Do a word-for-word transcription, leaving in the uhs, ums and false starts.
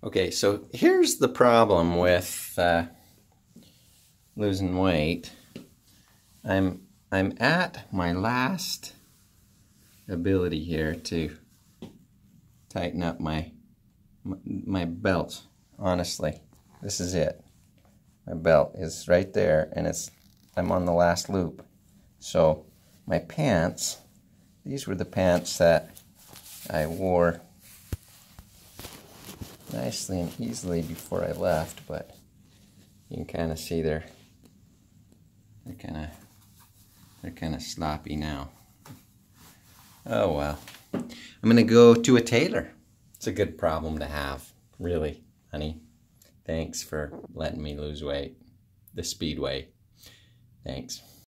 Okay, so here's the problem with uh, losing weight. I'm I'm at my last ability here to tighten up my my belt. Honestly, this is it. My belt is right there, and it's I'm on the last loop. So my pants, these were the pants that I wore nicely and easily before I left, but you can kind of see they're they're kind of they're kind of sloppy now. Oh well. I'm gonna go to a tailor. It's a good problem to have, really, honey. Thanks for letting me lose weight the speed way. Thanks.